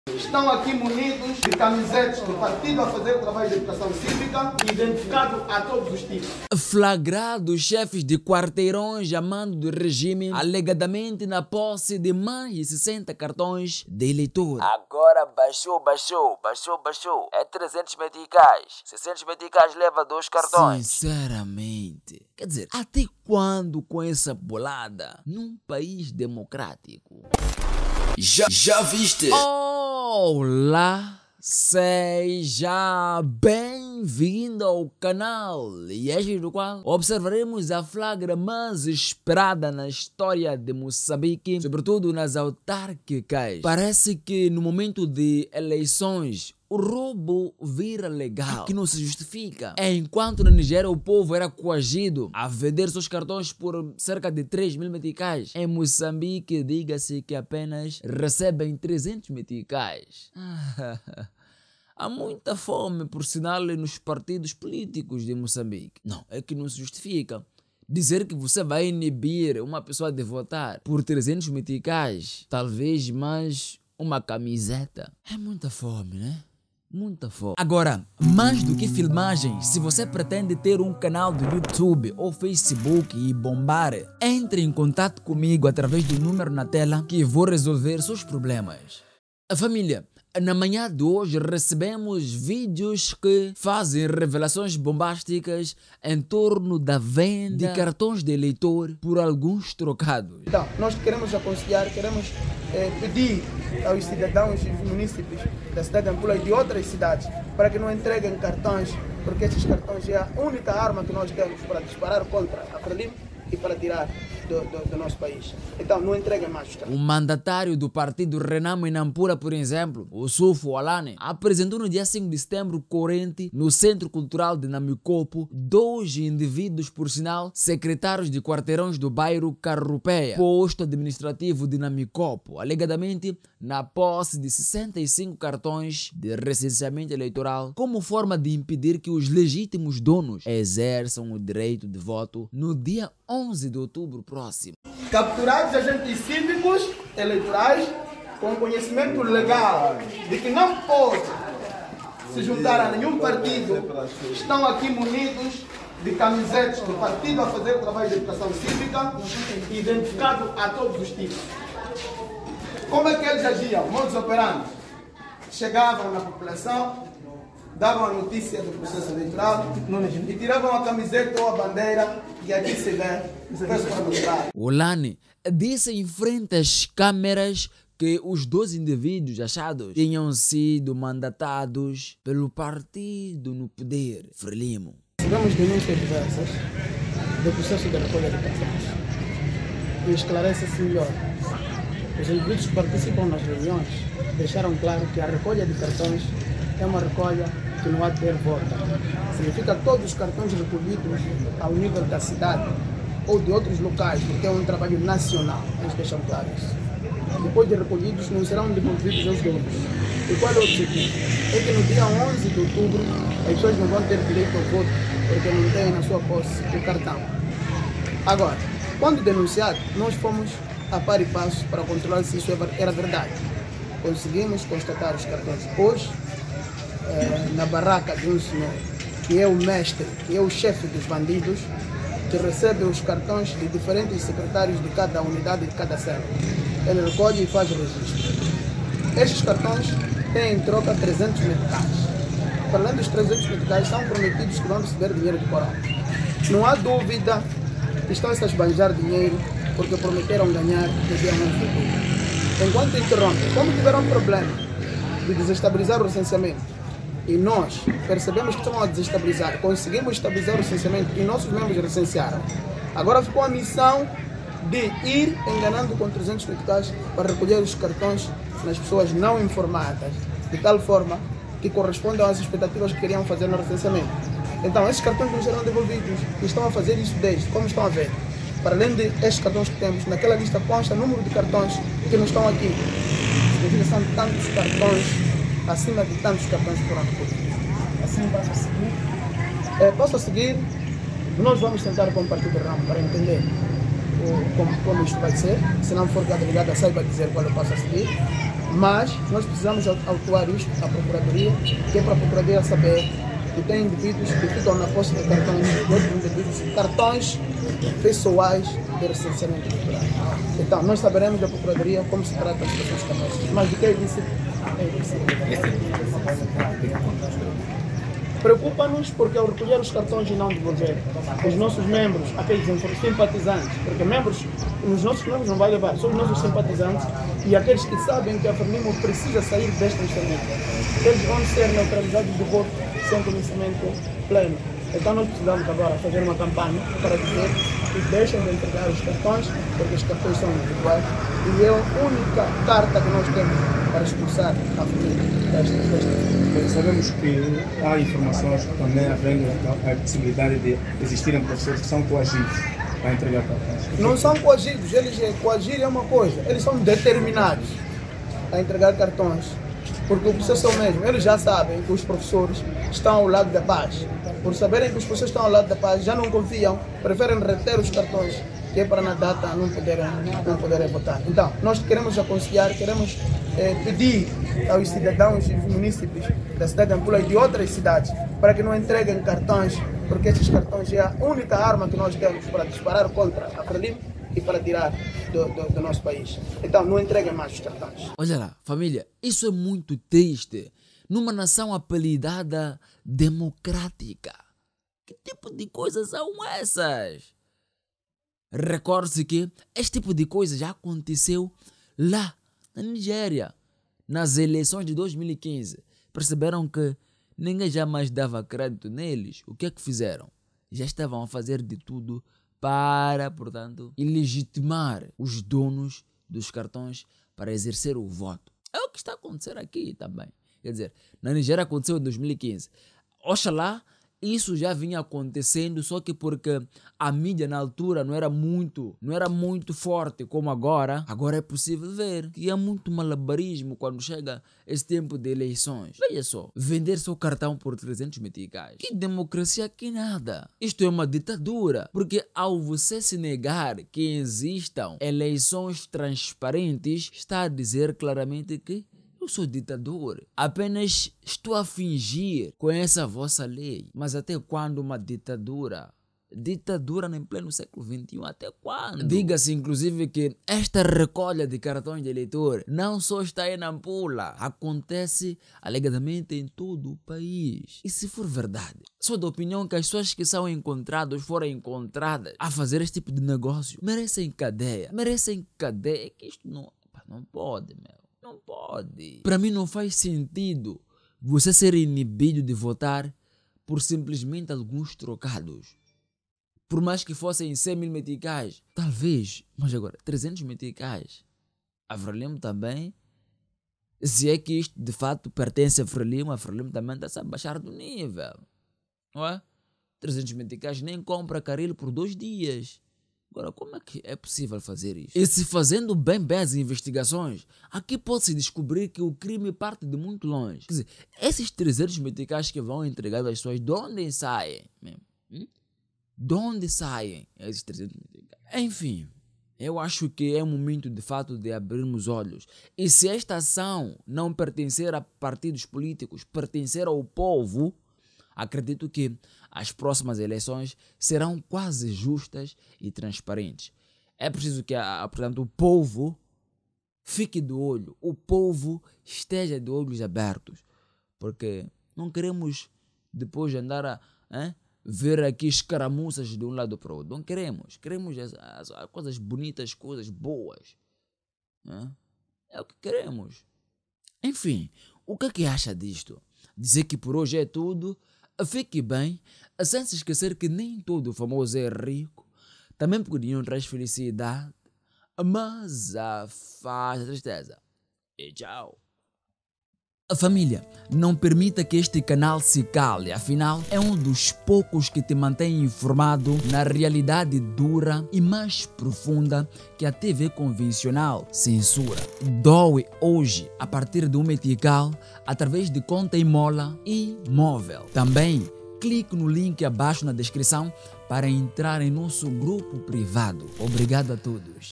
Estão aqui munidos de camisetes do partido a fazer o trabalho de educação cívica, identificado a todos os tipos. Flagrados chefes de quarteirões a mando do regime, alegadamente na posse de mais de 60 cartões de eleitor. Agora baixou. É 300 meticais. 600 meticais leva 2 cartões. Sinceramente, quer dizer, até quando com essa bolada num país democrático? Já viste? Olá, seja bem-vindo ao canal e este do qual observaremos a flagra mais esperada na história de Moçambique, sobretudo nas autárquicas. Parece que no momento de eleições o roubo vira legal, que não se justifica. Enquanto na Nigéria o povo era coagido a vender seus cartões por cerca de 3.000 meticais, em Moçambique diga-se que apenas recebem 300 meticais. Há muita fome, por sinal, nos partidos políticos de Moçambique. Não, é que não se justifica. Dizer que você vai inibir uma pessoa de votar por 300 meticais, talvez mais uma camiseta. É muita fome, né? Muita fome. Agora, mais do que filmagens, se você pretende ter um canal do YouTube ou Facebook e bombar, entre em contato comigo através do número na tela que vou resolver seus problemas. Família, na manhã de hoje recebemos vídeos que fazem revelações bombásticas em torno da venda de cartões de eleitor por alguns trocados. Então, nós queremos aconselhar, queremos pedir aos cidadãos e munícipes da cidade de Nampula e de outras cidades para que não entreguem cartões, porque esses cartões é a única arma que nós temos para disparar contra a Frelimo e para tirar do nosso país. Então, não entreguem mais os cartões. O mandatário do partido Renamo em Nampula, por exemplo, o Sufo Alane, apresentou no dia 5 de setembro corrente, no Centro Cultural de Namicopo, 2 indivíduos, por sinal, secretários de quarteirões do bairro Carrupeia, posto administrativo de Namicopo, alegadamente na posse de 65 cartões de recenseamento eleitoral, como forma de impedir que os legítimos donos exerçam o direito de voto no dia 11 de outubro próximo. Capturados agentes cívicos eleitorais com conhecimento legal de que não pode se juntar a nenhum partido, estão aqui munidos de camisetes do partido a fazer o trabalho de educação cívica, identificado a todos os tipos. Como é que eles agiam? Modus operandi. Chegavam na população, davam a notícia do processo eleitoral e tiravam a camiseta ou a bandeira e aqui se vê. O Lane disse em frente às câmeras que os 2 indivíduos achados tinham sido mandatados pelo partido no poder, Frelimo. Tivemos denúncias diversas do processo de recolha de cartões. E esclarece-se melhor. Os indivíduos que participam nas reuniões deixaram claro que a recolha de cartões é uma recolha que não há de ter volta. Significa que todos os cartões recolhidos ao nível da cidade ou de outros locais, porque é um trabalho nacional, eles deixam claro isso. Depois de recolhidos, não serão devolvidos aos donos. E qual é o objetivo? É que no dia 11 de outubro as pessoas não vão ter direito ao voto porque não têm na sua posse o cartão. Agora, quando denunciado, nós fomos a par e passo para controlar se isso era verdade. Conseguimos constatar os cartões hoje na barraca de um senhor que é o mestre, que é o chefe dos bandidos, que recebe os cartões de diferentes secretários de cada unidade, de cada célula. Ele recolhe e faz o registro. Estes cartões têm em troca 300 meticais. Para além dos 300 meticais, são prometidos que vão receber dinheiro de Corão. Não há dúvida que estão-se a esbanjar dinheiro porque prometeram ganhar no dia 11 de outubro. Enquanto interrompem, como tiveram problema de desestabilizar o recenseamento, e nós percebemos que estão a desestabilizar, conseguimos estabilizar o recenseamento e nossos membros recensearam. Agora ficou a missão de ir enganando com 300 meticais para recolher os cartões nas pessoas não informadas, de tal forma que correspondam às expectativas que queriam fazer no recenseamento. Então, esses cartões não serão devolvidos e estão a fazer isso desde, como estão a ver. Para além destes cartões que temos, naquela lista consta o número de cartões que não estão aqui. Significa que são tantos cartões, acima de tantos cartões que foram recolhidos. Assim passo a seguir. Passo a seguir, nós vamos tentar compartilhar o ramo para entender como isto vai ser. Se não for que a delegada saiba dizer qual eu passo a seguir. Mas nós precisamos autuar isto à Procuradoria, que é para a Procuradoria saber que tem indivíduos que ficam na posse de cartões, de outros indivíduos, cartões pessoais de recenseamento eleitoral. Então, nós saberemos da Procuradoria como se trata as pessoas cartões. Mas do que é ilícito, é ilícito. Preocupa-nos porque ao recolher os cartões e não devolver, os nossos membros, aqueles simpatizantes, porque os nossos membros não vai levar, são os nossos simpatizantes e aqueles que sabem que a Frelimo precisa sair desta instrumento, eles vão ser neutralizados do voto sem conhecimento pleno. Então nós precisamos agora fazer uma campanha para dizer que deixem de entregar os cartões, porque os cartões são individuais e é a única carta que nós temos para expulsar a família desta. Sabemos que há informações que também havendo a possibilidade de existirem professores que são coagidos para entregar cartões. Não são coagidos, coagir é uma coisa, eles são determinados a entregar cartões, porque o processo é o mesmo, eles já sabem que os professores estão ao lado da paz. Por saberem que os professores estão ao lado da paz, já não confiam, preferem reter os cartões, que é para na data não poderem votar. Então, nós queremos aconselhar, queremos pedir aos cidadãos e munícipes da cidade de Nampula e de outras cidades para que não entreguem cartões, porque esses cartões é a única arma que nós temos para disparar contra a Frelimo e para tirar do nosso país. Então, não entreguem mais os cartões. Olha lá, família, isso é muito triste. Numa nação apelidada democrática. Que tipo de coisas são essas? Recorde-se que este tipo de coisa já aconteceu lá na Nigéria, nas eleições de 2015. Perceberam que ninguém jamais dava crédito neles. O que é que fizeram? Já estavam a fazer de tudo para, portanto, ilegitimar os donos dos cartões para exercer o voto. É o que está a acontecer aqui também. Quer dizer, na Nigéria aconteceu em 2015. Oxalá isso já vinha acontecendo, só que porque a mídia na altura não era muito forte como agora. Agora é possível ver que há muito malabarismo quando chega esse tempo de eleições. Veja só, vender seu cartão por 300 meticais. Que democracia, que nada. Isto é uma ditadura, porque ao você se negar que existam eleições transparentes, está a dizer claramente que eu sou ditador, apenas estou a fingir com essa vossa lei. Mas até quando uma ditadura? Ditadura em pleno século XXI, até quando? Diga-se inclusive que esta recolha de cartões de eleitor não só está em Nampula, acontece alegadamente em todo o país. E se for verdade, sou da opinião que as pessoas que são encontradas, foram encontradas a fazer este tipo de negócio, merecem cadeia. Merecem cadeia, que isto não pode, meu. Não pode. Para mim não faz sentido você ser inibido de votar por simplesmente alguns trocados. Por mais que fossem 100 mil meticais, talvez, mas agora 300 meticais. A Frelimo também, se é que isto de fato pertence a Frelimo também está a baixar do nível. Não é? 300 meticais nem compra caril por 2 dias. Agora, como é que é possível fazer isso? E se fazendo bem as investigações, aqui pode-se descobrir que o crime parte de muito longe. Quer dizer, esses 300 meticais que vão entregar às pessoas, de onde saem? De onde saem esses 300 meticais? Enfim, eu acho que é um momento de fato de abrirmos olhos. E se esta ação não pertencer a partidos políticos, pertencer ao povo, acredito que as próximas eleições serão quase justas e transparentes. É preciso que, portanto, o povo fique de olho, o povo esteja de olhos abertos, porque não queremos depois andar a ver aqui escaramuças de um lado para o outro. Não queremos. Queremos as coisas bonitas, coisas boas. É o que queremos. Enfim, o que é que acha disto? Dizer que por hoje é tudo. Fique bem, sem se esquecer que nem todo famoso é rico, também porque dinheiro traz felicidade, mas afasta a tristeza. E tchau. A família, não permita que este canal se cale, afinal é um dos poucos que te mantém informado na realidade dura e mais profunda que a TV convencional censura. Doe hoje a partir de um metical através de conta em mola e móvel. Também clique no link abaixo na descrição para entrar em nosso grupo privado. Obrigado a todos.